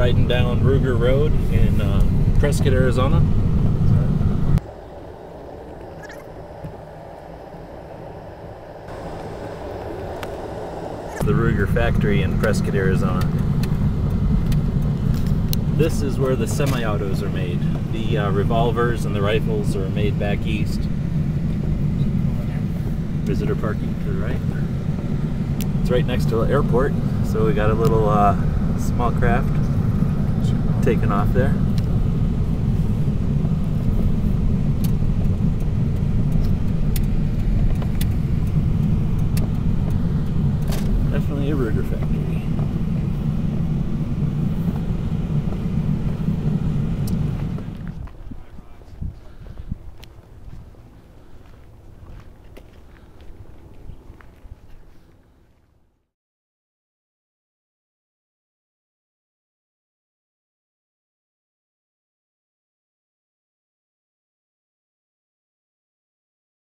riding down Ruger Road in Prescott, Arizona. The Ruger factory in Prescott, Arizona. This is where the semi-autos are made. The revolvers and the rifles are made back east. Visitor parking to the right. It's right next to the airport, so we got a little small craft taking off there. Definitely a Ruger factory.